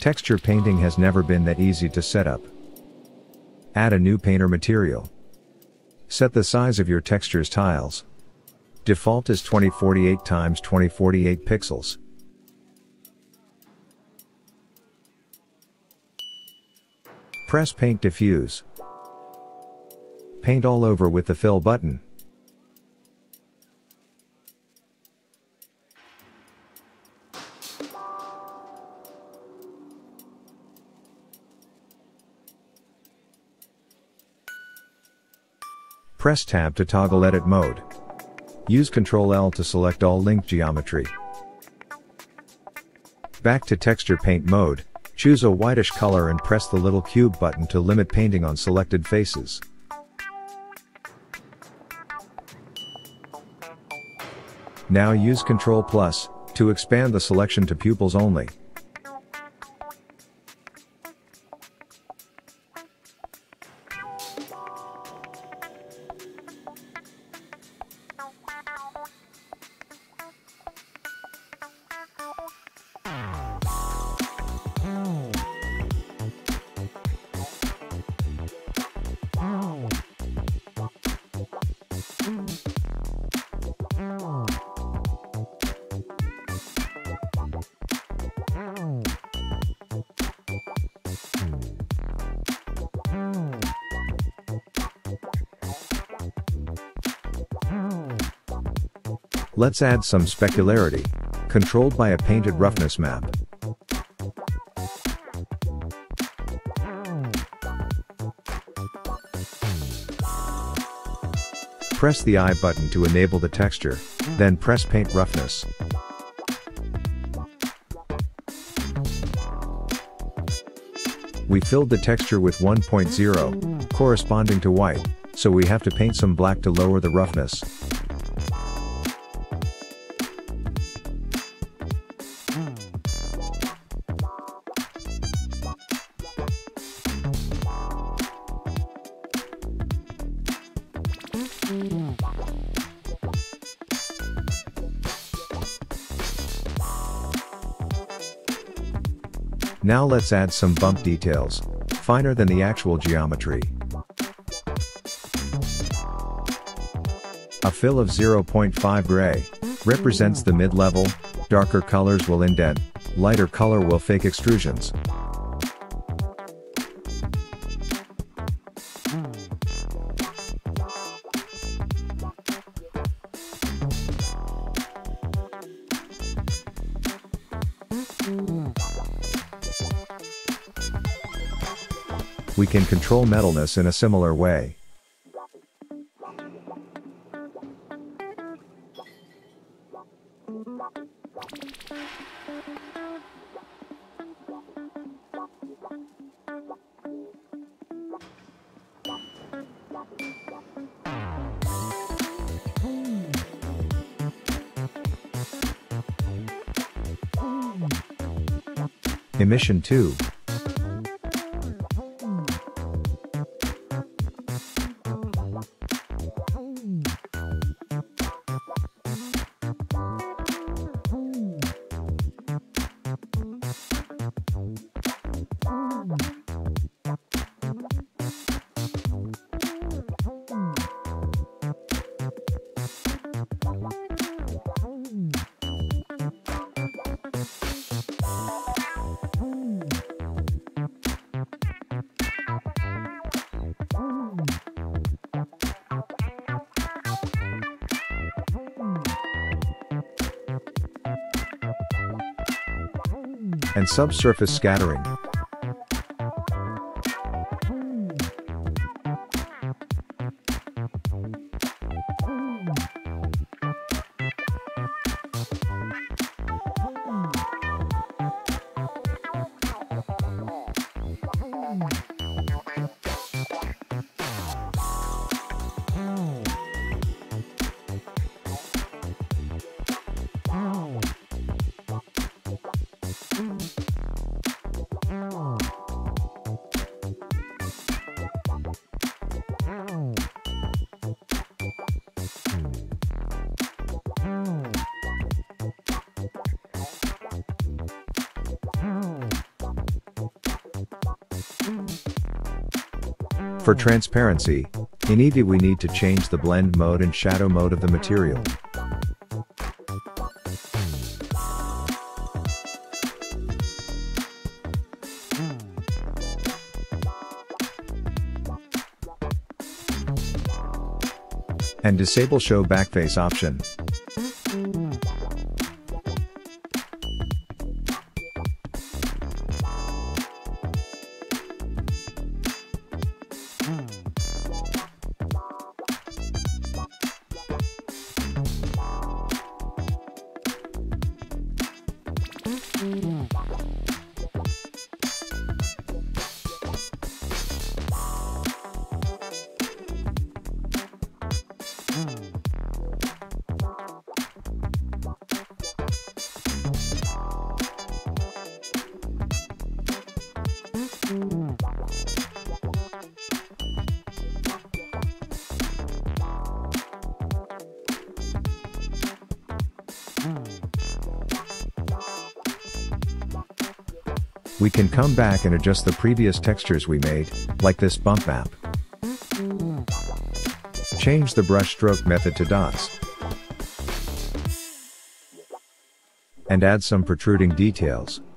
Texture painting has never been that easy to set up. Add a new painter material. Set the size of your textures tiles. Default is 2048 x 2048 pixels. Press Paint Diffuse. Paint all over with the Fill button. Press Tab to toggle Edit Mode. Use Ctrl-L to select all linked geometry. Back to Texture Paint mode, choose a whitish color and press the little cube button to limit painting on selected faces. Now use Ctrl+ to expand the selection to pupils only. Let's add some specularity, controlled by a painted roughness map. Press the I button to enable the texture, then press Paint Roughness. We filled the texture with 1.0, corresponding to white, so we have to paint some black to lower the roughness. Now let's add some bump details, finer than the actual geometry. A fill of 0.5 gray represents the mid-level, darker colors will indent, lighter color will fake extrusions. We can control metalness in a similar way. Emission 2. And subsurface scattering. For transparency, in Eevee we need to change the blend mode and shadow mode of the material. And disable show backface option. We can come back and adjust the previous textures we made, like this bump map. Change the brush stroke method to dots. And add some protruding details.